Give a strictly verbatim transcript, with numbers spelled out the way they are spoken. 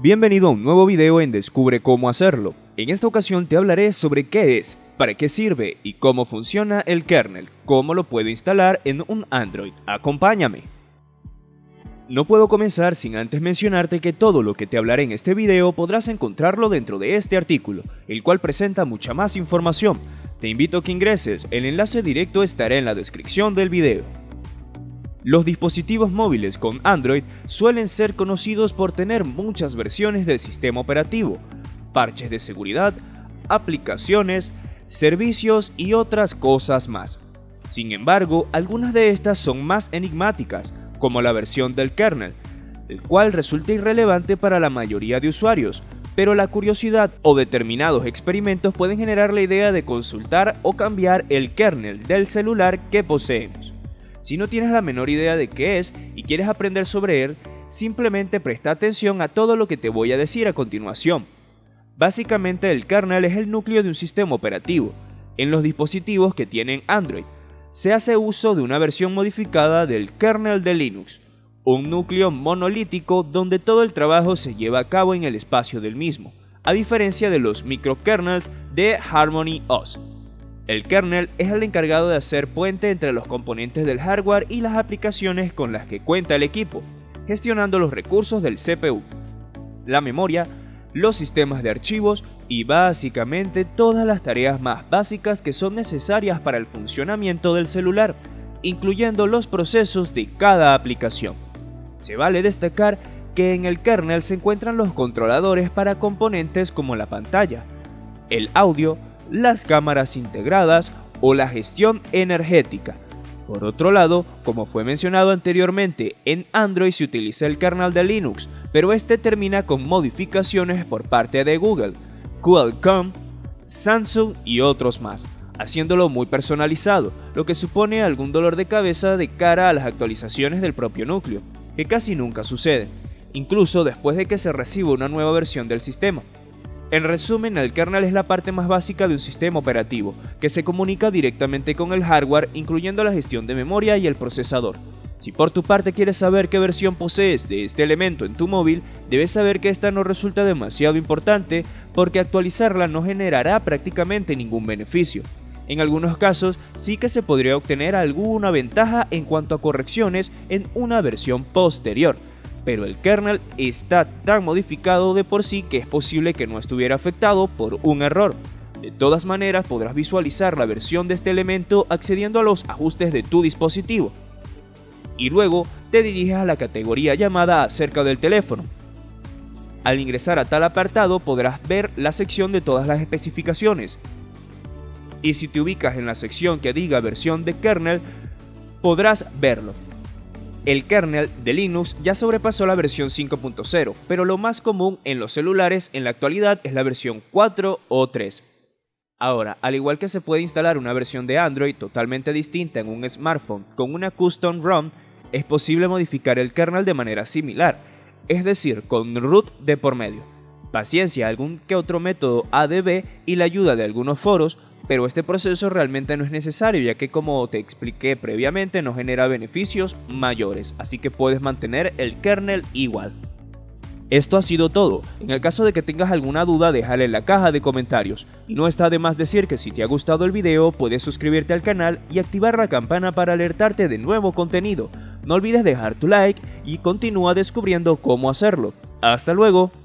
Bienvenido a un nuevo video en Descubre cómo hacerlo. En esta ocasión te hablaré sobre qué es, para qué sirve y cómo funciona el kernel, cómo lo puedo instalar en un Android. Acompáñame. No puedo comenzar sin antes mencionarte que todo lo que te hablaré en este video podrás encontrarlo dentro de este artículo, el cual presenta mucha más información. Te invito a que ingreses, el enlace directo estará en la descripción del video. Los dispositivos móviles con Android suelen ser conocidos por tener muchas versiones del sistema operativo, parches de seguridad, aplicaciones, servicios y otras cosas más. Sin embargo, algunas de estas son más enigmáticas, como la versión del kernel, el cual resulta irrelevante para la mayoría de usuarios, pero la curiosidad o determinados experimentos pueden generar la idea de consultar o cambiar el kernel del celular que poseemos. Si no tienes la menor idea de qué es y quieres aprender sobre él, simplemente presta atención a todo lo que te voy a decir a continuación. Básicamente el kernel es el núcleo de un sistema operativo. En los dispositivos que tienen Android, se hace uso de una versión modificada del kernel de Linux, un núcleo monolítico donde todo el trabajo se lleva a cabo en el espacio del mismo, a diferencia de los microkernels de Harmony O S. El kernel es el encargado de hacer puente entre los componentes del hardware y las aplicaciones con las que cuenta el equipo, gestionando los recursos del C P U, la memoria, los sistemas de archivos y básicamente todas las tareas más básicas que son necesarias para el funcionamiento del celular, incluyendo los procesos de cada aplicación. Se vale destacar que en el kernel se encuentran los controladores para componentes como la pantalla, el audio, las cámaras integradas o la gestión energética. Por otro lado, como fue mencionado anteriormente, en Android se utiliza el kernel de Linux, pero este termina con modificaciones por parte de Google, Qualcomm, Samsung y otros más, haciéndolo muy personalizado, lo que supone algún dolor de cabeza de cara a las actualizaciones del propio núcleo, que casi nunca sucede, incluso después de que se reciba una nueva versión del sistema. En resumen, el kernel es la parte más básica de un sistema operativo, que se comunica directamente con el hardware, incluyendo la gestión de memoria y el procesador. Si por tu parte quieres saber qué versión posees de este elemento en tu móvil, debes saber que esta no resulta demasiado importante, porque actualizarla no generará prácticamente ningún beneficio. En algunos casos sí que se podría obtener alguna ventaja en cuanto a correcciones en una versión posterior, pero el kernel está tan modificado de por sí que es posible que no estuviera afectado por un error. De todas maneras, podrás visualizar la versión de este elemento accediendo a los ajustes de tu dispositivo. Y luego te diriges a la categoría llamada acerca del teléfono. Al ingresar a tal apartado podrás ver la sección de todas las especificaciones. Y si te ubicas en la sección que diga versión de kernel, podrás verlo. El kernel de Linux ya sobrepasó la versión cinco punto cero, pero lo más común en los celulares en la actualidad es la versión cuatro o tres. Ahora, al igual que se puede instalar una versión de Android totalmente distinta en un smartphone con una custom ROM, es posible modificar el kernel de manera similar, es decir, con root de por medio. Paciencia, algún que otro método A D B y la ayuda de algunos foros, pero este proceso realmente no es necesario, ya que como te expliqué previamente no genera beneficios mayores, así que puedes mantener el kernel igual. Esto ha sido todo. En el caso de que tengas alguna duda, déjala en la caja de comentarios. Y no está de más decir que si te ha gustado el video, puedes suscribirte al canal y activar la campana para alertarte de nuevo contenido. No olvides dejar tu like y continúa descubriendo cómo hacerlo. ¡Hasta luego!